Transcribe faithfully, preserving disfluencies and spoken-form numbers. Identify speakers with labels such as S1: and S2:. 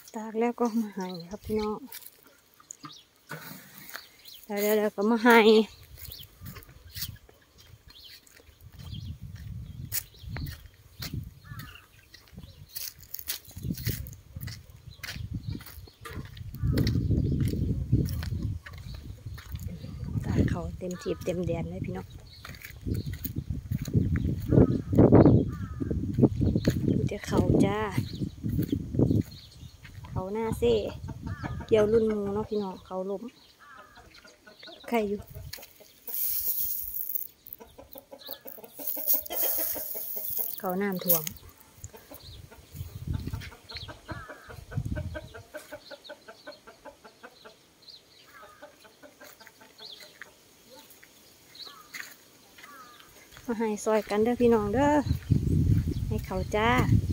S1: ตากแล้วก็มาให้ครับพี่น้องแล้วเดี๋ยวก็มาให้ตากเขาเต็มทีบเต็มแดนเลยพี่น้องดูแต่เขาจ้าเขาหน้าเซ่เกี่ยวรุ่นมูเนาะพี่น้องเขาล้มใครอยู่เขาน้ำท่วมมาให้ซอยกันเด้อพี่น้องเด้อให้เขาจ้า